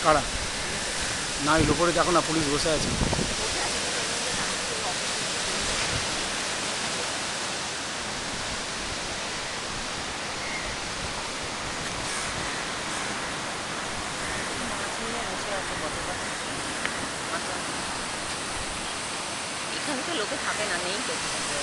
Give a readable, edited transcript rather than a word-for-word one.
কারা? না, ওই লোপরে দেখো না, পুলিশ বসে আছে। এখানে তো লোকে থাকে না, নেই তো।